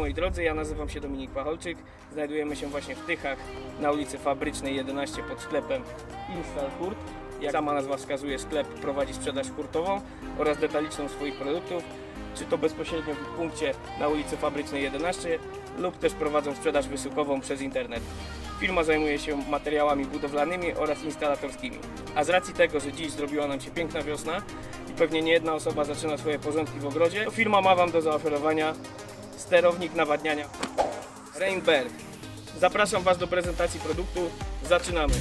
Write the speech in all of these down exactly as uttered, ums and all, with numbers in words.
moi drodzy, ja nazywam się Dominik Pacholczyk. Znajdujemy się właśnie w Tychach na ulicy Fabrycznej jedenaście pod sklepem Install Hurt. Jak sama nazwa wskazuje, sklep prowadzi sprzedaż hurtową oraz detaliczną swoich produktów, czy to bezpośrednio w punkcie na ulicy Fabrycznej jedenaście lub też prowadzą sprzedaż wysyłkową przez internet. Firma zajmuje się materiałami budowlanymi oraz instalatorskimi. A z racji tego, że dziś zrobiła nam się piękna wiosna i pewnie nie jedna osoba zaczyna swoje porządki w ogrodzie, to firma ma Wam do zaoferowania sterownik nawadniania Rainbird. Zapraszam Was do prezentacji produktu. Zaczynamy!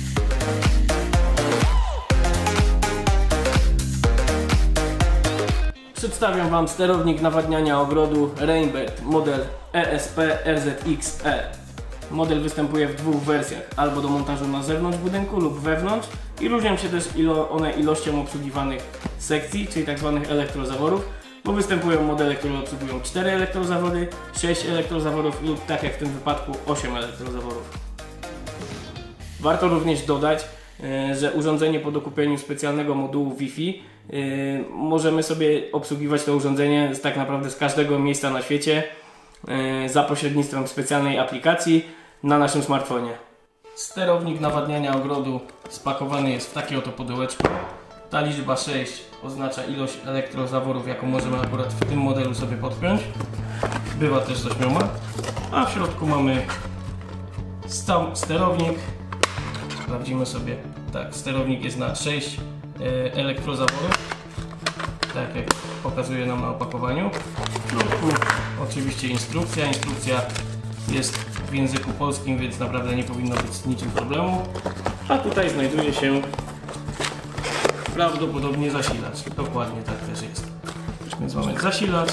Przedstawiam Wam sterownik nawadniania ogrodu Rainbird model E S P R Z X E. Model występuje w dwóch wersjach, albo do montażu na zewnątrz budynku lub wewnątrz, i różnią się też ilo, one ilością obsługiwanych sekcji, czyli tzw. elektrozaworów, bo występują modele, które obsługują cztery elektrozawody, sześć elektrozawodów lub, tak jak w tym wypadku, osiem elektrozaworów. Warto również dodać, że urządzenie po dokupieniu specjalnego modułu Wi-Fi yy, możemy sobie obsługiwać to urządzenie z, tak naprawdę z każdego miejsca na świecie yy, za pośrednictwem specjalnej aplikacji na naszym smartfonie. Sterownik nawadniania ogrodu spakowany jest w takie oto pudełeczko. Ta liczba sześć oznacza ilość elektrozaworów, jaką możemy akurat w tym modelu sobie podpiąć. Bywa też z ośmioma. A w środku mamy sterownik. Sprawdzimy sobie. Tak, sterownik jest na sześć e, elektrozaworów, tak jak pokazuje nam na opakowaniu. W środku oczywiście instrukcja. Instrukcja jest w języku polskim, więc naprawdę nie powinno być z niczym problemu. A tutaj znajduje się prawdopodobnie zasilacz. Dokładnie tak też jest. Więc mamy zasilacz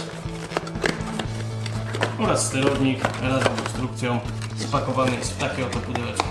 oraz sterownik razem z instrukcją. Spakowany jest w takie oto pudełeczko.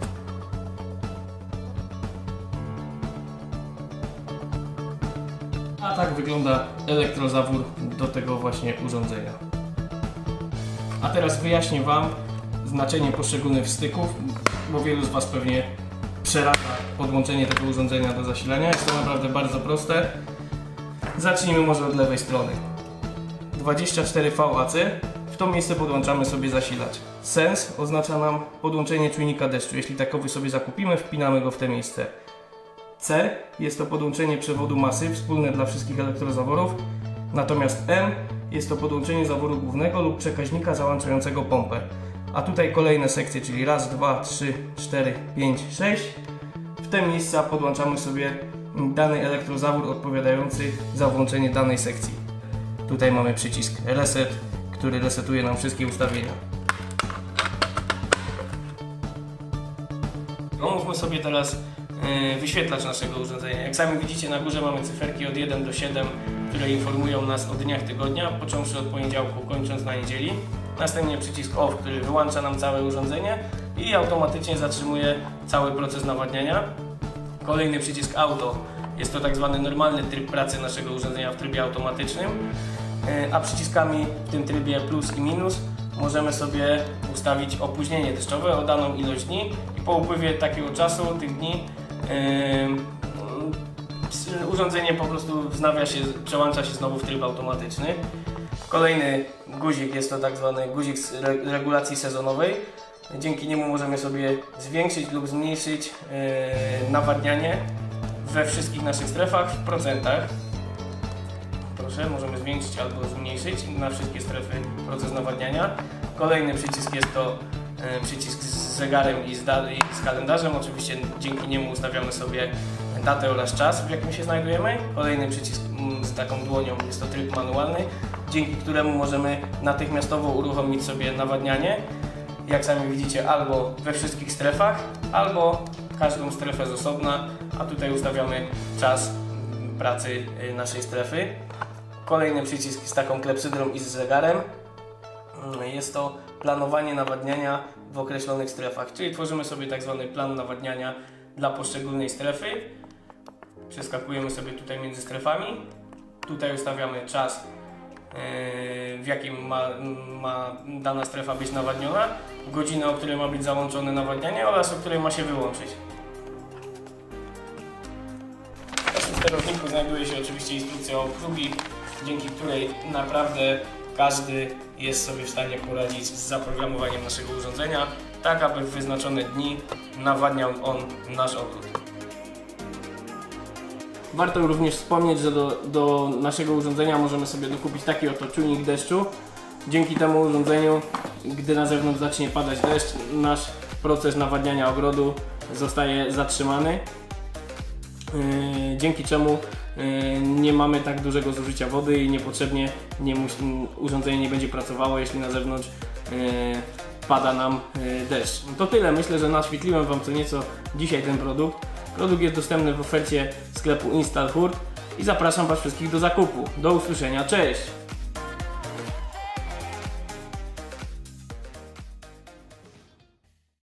A tak wygląda elektrozawór do tego właśnie urządzenia. A teraz wyjaśnię Wam znaczenie poszczególnych styków, bo wielu z Was pewnie przeraża podłączenie tego urządzenia do zasilania. Jest to naprawdę bardzo proste. Zacznijmy może od lewej strony. dwadzieścia cztery V A C. W to miejsce podłączamy sobie zasilacz. Sens oznacza nam podłączenie czujnika deszczu. Jeśli takowy sobie zakupimy, wpinamy go w to miejsce. C jest to podłączenie przewodu masy, wspólne dla wszystkich elektrozaworów, natomiast M jest to podłączenie zaworu głównego lub przekaźnika załączającego pompę. A tutaj kolejne sekcje, czyli raz, dwa, trzy, cztery, pięć, sześć. W te miejsca podłączamy sobie dany elektrozawór odpowiadający za włączenie danej sekcji. Tutaj mamy przycisk Reset, który resetuje nam wszystkie ustawienia. Omówmy sobie teraz wyświetlacz naszego urządzenia. Jak sami widzicie, na górze mamy cyferki od jeden do siedem, które informują nas o dniach tygodnia, począwszy od poniedziałku, kończąc na niedzieli. Następnie przycisk Off, który wyłącza nam całe urządzenie i automatycznie zatrzymuje cały proces nawadniania. Kolejny przycisk Auto, jest to tak zwany normalny tryb pracy naszego urządzenia w trybie automatycznym, a przyciskami w tym trybie plus i minus możemy sobie ustawić opóźnienie deszczowe o daną ilość dni i po upływie takiego czasu, tych dni, Yy, urządzenie po prostu wznawia się, przełącza się znowu w tryb automatyczny. Kolejny guzik jest to tak zwany guzik z re regulacji sezonowej. Dzięki niemu możemy sobie zwiększyć lub zmniejszyć yy, nawadnianie we wszystkich naszych strefach w procentach. Proszę, możemy zwiększyć albo zmniejszyć na wszystkie strefy proces nawadniania. Kolejny przycisk jest to przycisk z zegarem i z, i z kalendarzem. Oczywiście dzięki niemu ustawiamy sobie datę oraz czas, w jakim się znajdujemy. Kolejny przycisk z taką dłonią jest to tryb manualny, dzięki któremu możemy natychmiastowo uruchomić sobie nawadnianie. Jak sami widzicie, albo we wszystkich strefach, albo każdą strefę z osobna, a tutaj ustawiamy czas pracy naszej strefy. Kolejny przycisk z taką klepsydrą i z zegarem. Jest to planowanie nawadniania w określonych strefach, czyli tworzymy sobie tak zwany plan nawadniania dla poszczególnej strefy. Przeskakujemy sobie tutaj między strefami. Tutaj ustawiamy czas, w jakim ma, ma dana strefa być nawadniona, godzinę, o której ma być załączone nawadnianie oraz o której ma się wyłączyć. W naszym sterowniku znajduje się oczywiście instrukcja obsługi, dzięki której naprawdę każdy jest sobie w stanie poradzić z zaprogramowaniem naszego urządzenia, tak aby w wyznaczone dni nawadniał on nasz ogród. Warto również wspomnieć, że do, do naszego urządzenia możemy sobie dokupić taki oto czujnik deszczu. Dzięki temu urządzeniu, gdy na zewnątrz zacznie padać deszcz, nasz proces nawadniania ogrodu zostaje zatrzymany, yy, dzięki czemu yy, nie mamy tak dużego zużycia wody i niepotrzebnie nie urządzenie nie będzie pracowało, jeśli na zewnątrz yy, pada nam yy, deszcz. To tyle, myślę, że naświetliłem Wam co nieco dzisiaj ten produkt. Produkt jest dostępny w ofercie sklepu Install Hurt i zapraszam Was wszystkich do zakupu. Do usłyszenia, cześć!